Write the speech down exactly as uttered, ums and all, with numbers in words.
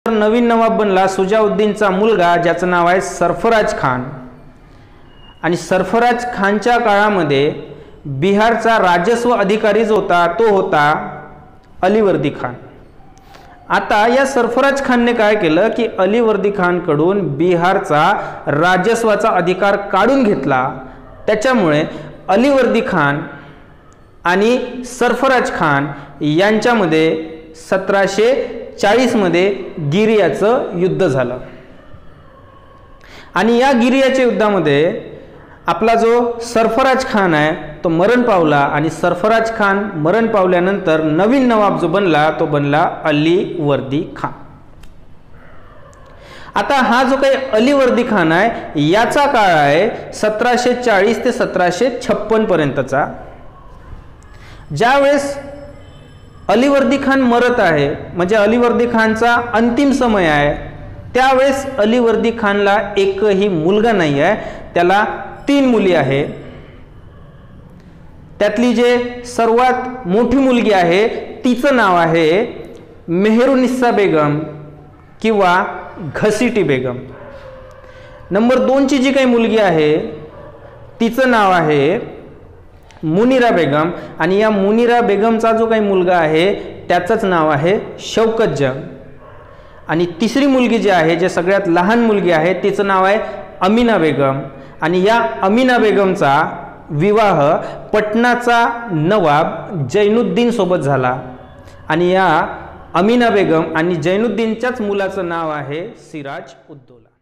नवीन नवाब बनला सुजाउद्दीनचा मुलगा ज्याचं नाव आहे सरफराज खान। आणि सरफराज खानच्या काळामध्ये बिहारचा राजस्व अधिकारी जो होता तो होता अलीवर्दी खान। आता या सरफराज खानने काय केलं की अलीवर्दी खानकडून बिहारचा राजस्वाचा अधिकार काढून घेतला। त्याच्यामुळे अलीवर्दी खान आणि सरफराज खान यांच्यामध्ये सतराशे चाळीस मध्ये गिरियाचं युद्ध झालं। आणि या गिरियाच्या युद्धामध्ये आपला जो सरफराज खान आहे तो मरण पावला। आणि सरफराज खान मरण पावल्यानंतर नवीन नवाब जो बनला तो बनला अलीवर्दी खान। आता हा जो काही अलीवर्दी खान आहे याचा काळ आहे सतराशे चाळीस ते सतराशे छप्पन पर्यंतचा। ज्यावेळेस अलीवर्दी खान मरत आहे म्हणजे अलीवर्दी खानचा अंतिम समय आहे, त्यावेळेस अलीवर्दी खानला एकही मुलगा नाही आहे, त्याला तीन मुली आहे। त्यातली जे सर्वात मोठी मुलगी आहे तिचं नाव आहे मेहरुनिस्सा बेगम किंवा घसीटी बेगम। नंबर दोन ची जी काही मुलगी आहे तिचं नाव आहे मुनिरा बेगम। आणि या मुनिरा बेगमचा जो काही मुलगा आहे त्याचंच नाव आहे शौकत जंग। आणि तिसरी मुलगी जी आहे जे सगळ्यात लहान मुलगी आहे तिचं नाव आहे अमीना बेगम। आणि या अमीना बेगमचा विवाह पटनाचा नवाब जैनुद्दीन सोबत झाला। आणि या अमीना बेगम आणि जैनुद्दीनच्याच मुलाचं नाव आहे सिराज उद्दौला।